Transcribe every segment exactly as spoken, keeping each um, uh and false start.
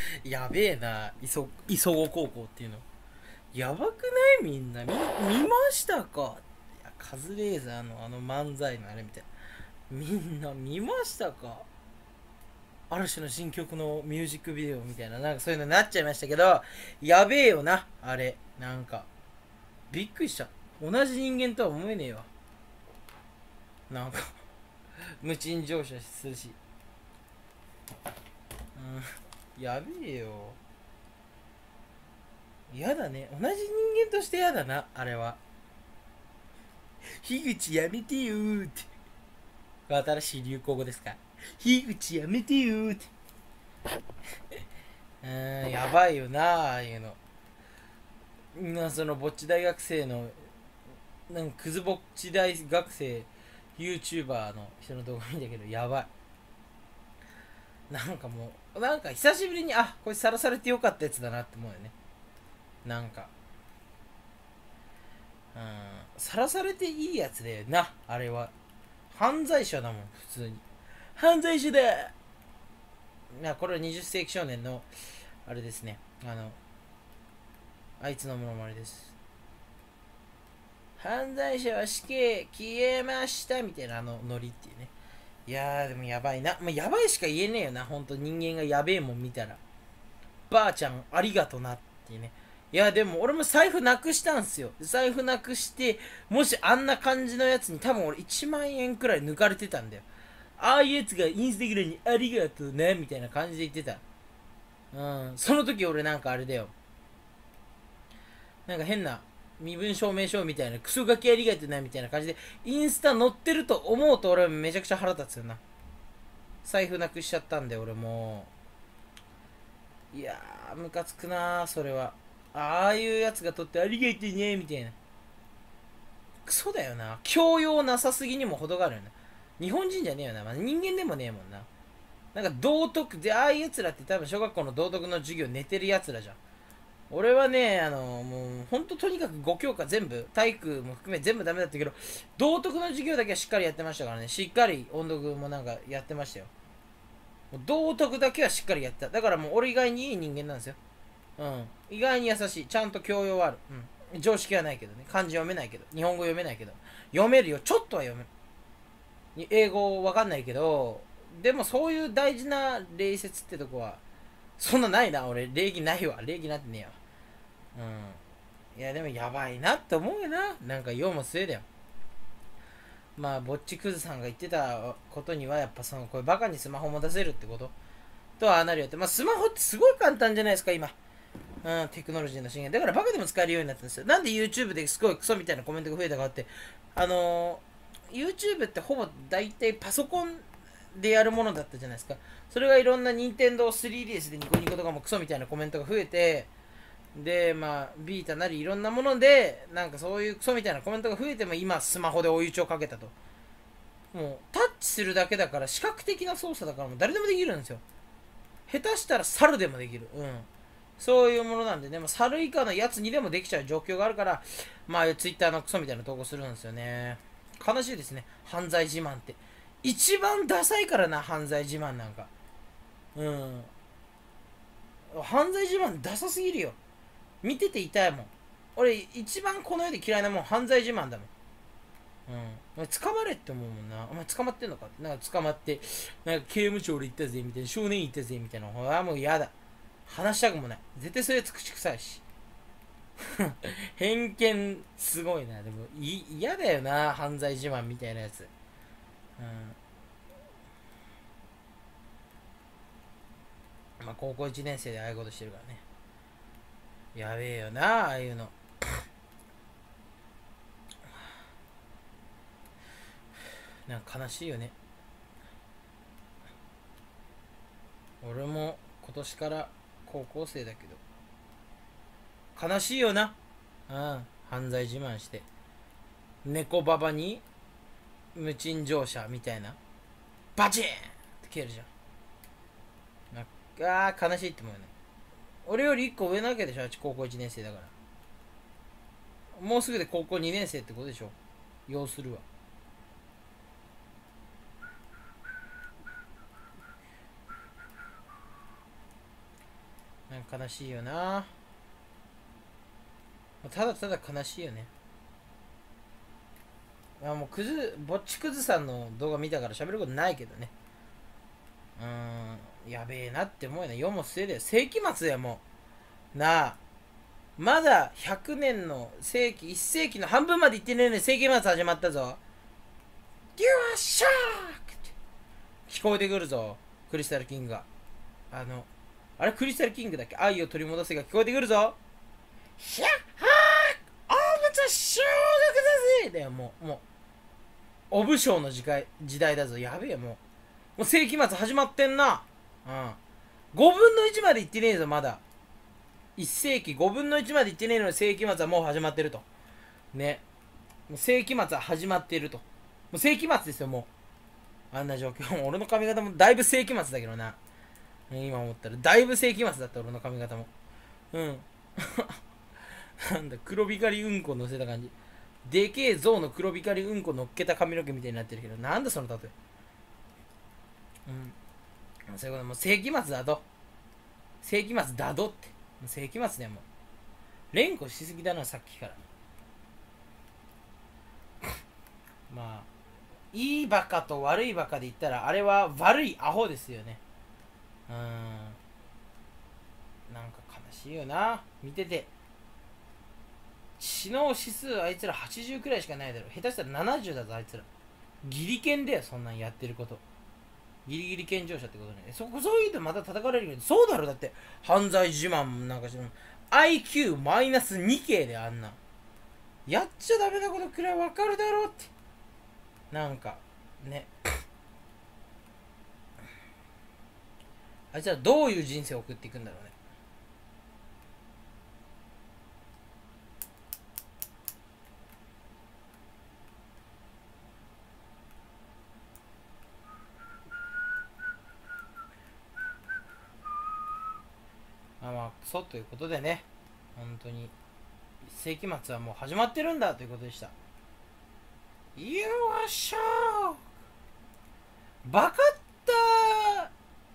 やべえな、磯磯子高校っていうの。やばくない？みんな見見ましたか？いや、カズレーザーのあの漫才のあれみたいな。みんな見ましたか？嵐の新曲のミュージックビデオみたいな、なんかそういうのになっちゃいましたけど、やべえよな、あれ。なんか、びっくりした。同じ人間とは思えねえわ。なんか無賃乗車するし。うん。やべえよ。やだね。同じ人間としてやだな、あれは。樋口やめてよーって。新しい流行語ですか？樋口やめてよーって。うーん、やばいよな、ああいうの。な、そのぼっち大学生の、なんかクズぼっち大学生 YouTuber の人の動画見たけど、やばい。なんかもう、なんか久しぶりに、あ、これさらされてよかったやつだなって思うよね。なんか、うん、さらされていいやつだよな、あれは。犯罪者だもん、普通に。犯罪者だ。な、これはにじゅっ世紀少年の、あれですね。あの、あいつのものまねです。犯罪者は死刑消えましたみたいなあのノリっていうね。いやーでもやばいな。まあ、やばいしか言えねえよな。ほんと人間がやべえもん見たら。ばあちゃんありがとなっていうね。いやでも俺も財布なくしたんすよ。財布なくして、もしあんな感じのやつに多分俺いちまん円くらい抜かれてたんだよ。ああいうやつがインスタグラムにありがとうねみたいな感じで言ってた。うん。その時俺なんかあれだよ。なんか変な身分証明書みたいなクソガキありがとうなみたいな感じでインスタ載ってると思うと俺はめちゃくちゃ腹立つよな。財布なくしちゃったんで俺もいやームカつくなーそれは。ああいうやつが取ってありがとうねみたいな。クソだよな。教養なさすぎにも程があるよな。日本人じゃねえよな、まあ、人間でもねえもんな。なんか道徳でああいうやつらって多分小学校の道徳の授業寝てるやつらじゃん。俺はね、あの、もう、ほんととにかくご教科全部、体育も含め全部ダメだったけど、道徳の授業だけはしっかりやってましたからね、しっかり音読もなんかやってましたよ。道徳だけはしっかりやってた。だからもう俺以外にいい人間なんですよ。うん。意外に優しい。ちゃんと教養はある。うん。常識はないけどね。漢字読めないけど。日本語読めないけど。読めるよ。ちょっとは読める。英語わかんないけど、でもそういう大事な礼節ってとこは、そんなないな。俺、礼儀ないわ。礼儀なってねえわ。うん。いや、でもやばいなって思うよな。なんか、用も末だよ。まあ、ぼっちクズさんが言ってたことには、やっぱその、これバカにスマホ持たせるってこととはああなるよって。まあ、スマホってすごい簡単じゃないですか、今。うん、テクノロジーの進展。だからバカでも使えるようになったんですよ。なんで YouTube ですごいクソみたいなコメントが増えたかって、あのー、YouTube ってほぼ大体パソコンでやるものだったじゃないですか。それがいろんな ニンテンドースリーディーエス でニコニコとかもクソみたいなコメントが増えて、でまあビータなりいろんなものでなんかそういうクソみたいなコメントが増えても今スマホで追い打ちをかけたと。もうタッチするだけだから視覚的な操作だからもう誰でもできるんですよ。下手したら猿でもできる。うん。そういうものなんでね、まあ、猿以下のやつにでもできちゃう状況があるから、まあ、ツイッターのクソみたいな投稿するんですよね。悲しいですね。犯罪自慢って。一番ダサいからな、犯罪自慢なんか。うん。犯罪自慢ダサすぎるよ。見てて痛いもん。俺、一番この世で嫌いなもん、犯罪自慢だもん。うん。捕まれって思うもんな。お前捕まってんのかって。なんか捕まって、なんか刑務所俺行ったぜ、みたいな。少年院行ったぜ、みたいな。ほら、もう嫌だ。話したくもない。絶対それつ口臭いし。偏見すごいな。でも嫌だよな、犯罪自慢みたいなやつ。うん。まあ高校いちねん生でああいうことしてるからね。やべえよな、ああいうの。なんか悲しいよね。俺も今年から高校生だけど悲しいよな。うん。犯罪自慢して猫ババに無賃乗車みたいなバチーンって蹴るじゃん。なんかあー悲しいって思うよね。俺よりいっこ上なわけでしょ、高校いちねん生だから。もうすぐで高校にねん生ってことでしょ。要するは。 なんか悲しいよな。ただただ悲しいよね。あ、もうクズぼっちクズさんの動画見たから喋ることないけどね。うーん、やべえなって思うよね。世も末だよ。世紀末やもうなあ。まだひゃくねんの世紀いっ世紀の半分までいってねえのに世紀末始まったぞ。You are shocked! 聞こえてくるぞ、クリスタルキングが。あのあれクリスタルキングだっけ、愛を取り戻せが聞こえてくるぞ。ひゃっはー、おむつ消毒だぜだよ。もうもうお武将の時代時代だぞ。やべえ、もうもう世紀末始まってんな。うん、ごぶんのいちまでいってねえぞまだ。いっ世紀ごぶんのいちまでいってねえのに世紀末はもう始まってるとね。もう世紀末は始まっていると。もう世紀末ですよ、もうあんな状況。俺の髪型もだいぶ世紀末だけどな。今思ったらだいぶ世紀末だった、俺の髪型も。うんなんだ、黒光りうんこ乗せた感じ。でけえ象の黒光りうんこ乗っけた髪の毛みたいになってるけど、なんだその例え。うん、そういうこと。もう世紀末だと。世紀末だどって。世紀末でもう連呼しすぎだな、さっきからまあいいバカと悪いバカで言ったら、あれは悪いアホですよね。うーん、なんか悲しいよな、見てて。知能指数あいつらはちじゅうくらいしかないだろ。下手したらななじゅうだぞあいつら。ギリケンだよ、そんなんやってること。ギリギリ健常者ってことね。そこそういうとまた叩かれるけど、そうだろ。だって犯罪自慢なんかしても アイキューマイナスに 系であんなやっちゃダメなことくらいわかるだろうって。なんかね、あいつらどういう人生を送っていくんだろうね。まあまあそうということでね、本当に世紀末はもう始まってるんだということでした。You are shocked! バカった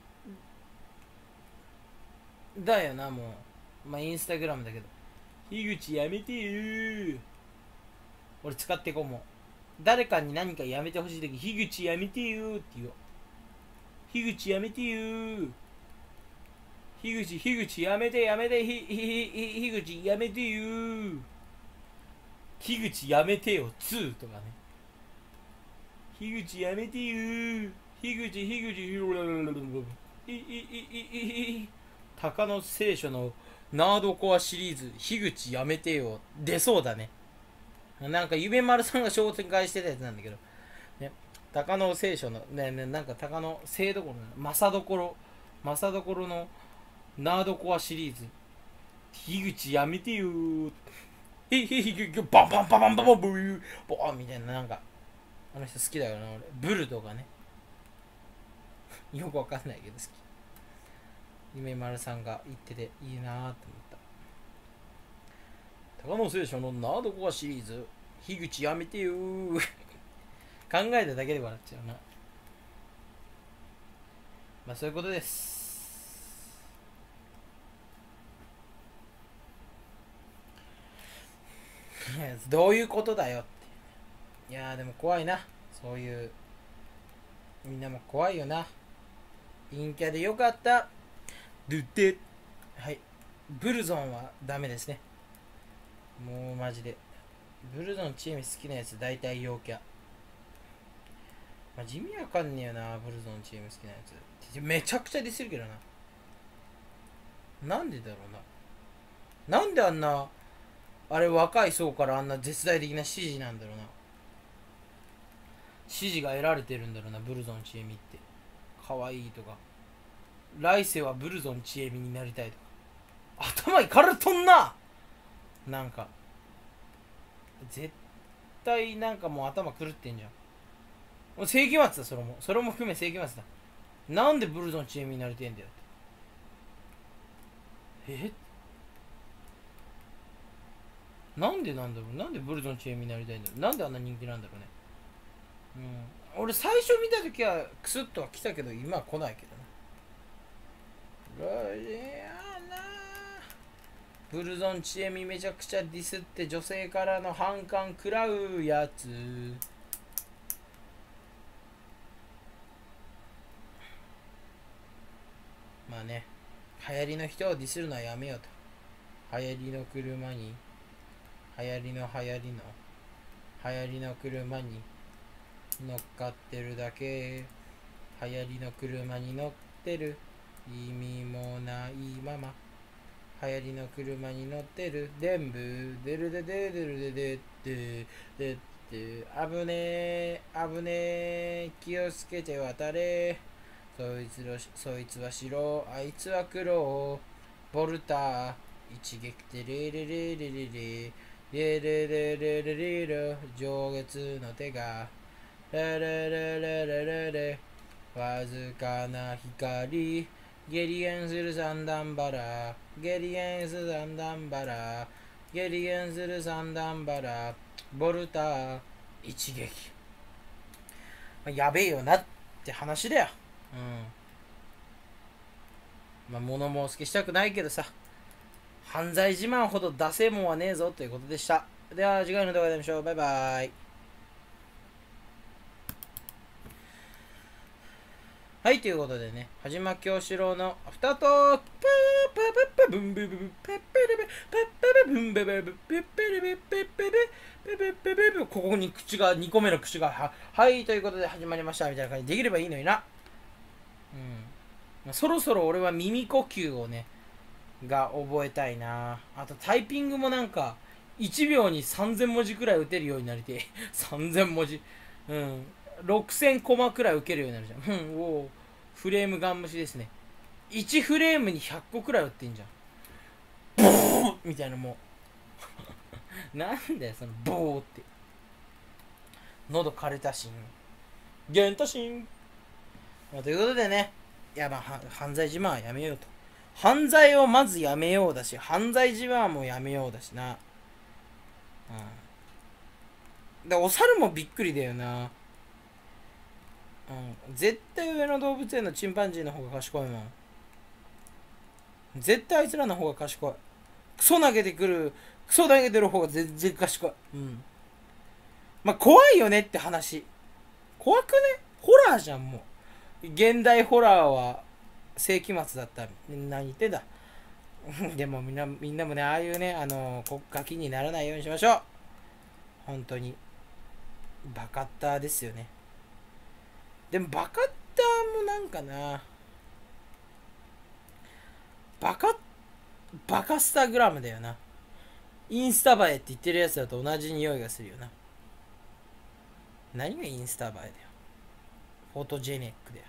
だよな、もう。まあインスタグラムだけど、樋口やめてよー。俺使っていこう。もう誰かに何かやめてほしいとき、樋口やめてよーって言おう。樋口やめてよー。樋口、樋口やめてやめて、ひ、ひ、ひ、樋口やめてよー。樋口やめてよにとかね。樋口やめてよー。樋口、樋口、い、い、い、い、い、鷹の聖書のナードコアシリーズ、樋口やめてよ出そうだね。なんか夢丸さんが紹介してたやつなんだけどね。鷹の聖書のね、ね、なんか鷹の聖どころマサどころマサどころのナードコアシリーズ、樋口やめてよー。へへへ、バンバンバンバンバンバンブーボーンみたいな。なんかあの人好きだよな俺。ブルとかねよくわかんないけど好き。夢丸さんが言ってていいなーって思った。鷹の聖書のナードコアシリーズ、樋口やめてよー考えただけで笑っちゃうな。まあそういうことです。いやどういうことだよって。いやーでも怖いな、そういう。みんなも怖いよな。陰キャでよかった。ドゥデはい。ブルゾンはダメですね。もうマジでブルゾンチーム好きなやつ大体陽キャ。まあ、地味わかんねえよな、ブルゾンチーム好きなやつ。めちゃくちゃディスるけどな。なんでだろうな。なんであんな、あれ若い層からあんな絶大的な支持なんだろうな。支持が得られてるんだろうな、ブルゾンチエミって。可愛いとか。来世はブルゾンチエミになりたいとか。頭いからとんな。なんか絶対なんかもう頭狂ってんじゃん。もう世紀末だ、それも。それも含め世紀末だ。なんでブルゾンチエミになりてえんだよって。えなんでなんだろう。なんでブルゾンチエミになりたいんだろう。なんであんな人気なんだろうね。うん。俺最初見た時はクスッとは来たけど、今は来ないけどな。ロジアナブルゾンちえみめちゃくちゃディスって女性からの反感食らうやつ。まあね、流行りの人をディスるのはやめようと。流行りの車に、流行りの流行りの、流行りの車に乗っかってるだけ。流行りの車に乗ってる。意味もないまま。流行りの車に乗ってる。全部、でるでででるででででで。危ねえ、危ねえ。気をつけて渡れ。そいつの、そいつは白、あいつは黒。ボルター、一撃でレレレレレレ。レレレレレレレ。上月の手が。レレレレレレレ。わずかな光。ゲリエンする三段バラ。ゲリエンする三段バラ。ゲリエンする三段バラ。ボルター、一撃。まあ、やべえよなって話だよ。うん。まあ、物申す気したくないけどさ。犯罪自慢ほどダセえもんはねえぞということでした。では、次回の動画で会いましょう。バイバイ。はい、ということでね、はじま京志郎のアフタートーク、パーパーパーパーブンブブブペッペレベペッペレブンベベベペッペレベペッペレベペペペペここに口がにこめの口がははいということで始まりましたみたいな感じでできればいいのにな。うん。そろそろ俺は耳呼吸をねが覚えたいな。あとタイピングもなんかいちびょうにさんぜんもじくらい打てるようになりてさんぜんもじ。うん。ろくせんコマくらい受けるようになるじゃん。うん、おフレームガン無視ですね。いちフレームにひゃっこくらい打ってんじゃん。ボーみたいなもう。なんだよ、そのボーって。喉枯れたしん。ゲンタシン。まあ、ということでね、いやまあ、犯罪自慢はやめようと。犯罪をまずやめようだし、犯罪自慢もやめようだしな。うん。で、お猿もびっくりだよな。うん、絶対上野動物園のチンパンジーの方が賢いもん。絶対あいつらの方が賢い。クソ投げてくる、クソ投げてる方が全然賢い。うん。まあ、怖いよねって話。怖くね？ホラーじゃん、もう。現代ホラーは世紀末だった。何言ってんだ。でもみんな、みんなもね、ああいうね、あの、国家気にならないようにしましょう。本当に。バカッターですよね。でもバカッターもなんかな、バカバカスタグラムだよな。インスタ映えって言ってるやつだと同じ匂いがするよな。何がインスタ映えだよ。フォトジェネックだよ。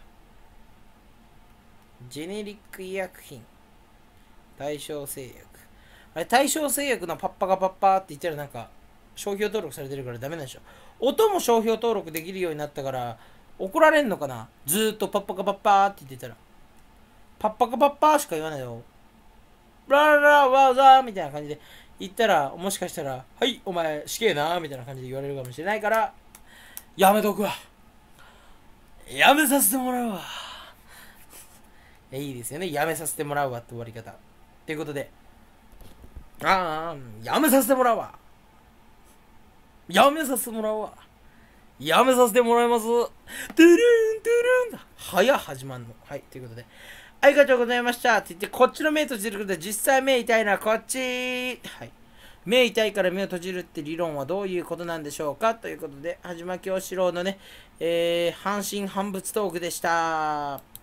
ジェネリック医薬品、大正製薬。あれ大正製薬のパッパカパッパーって言ったらなんか商標登録されてるからダメなんでしょ。音も商標登録できるようになったから怒られんのかな。ずーっとパッパカパッパーって言ってたら。パッパカパッパーしか言わないよ。ラララワーザーみたいな感じで言ったら、もしかしたら、はい、お前死刑なみたいな感じで言われるかもしれないから、やめとくわ。やめさせてもらうわ。いいですよね。やめさせてもらうわって終わり方。ということで、ああ、やめさせてもらうわ。やめさせてもらうわ。やめさせてもらいます。トゥルーン、トゥルーン。早始まんの。はい、ということで。ありがとうございましたって言って、こっちの目閉じることで、実際目痛いのはこっち。はい。目痛いから目を閉じるって理論はどういうことなんでしょうかということで、はじまきおしろうのね、えー、半信半仏トークでした。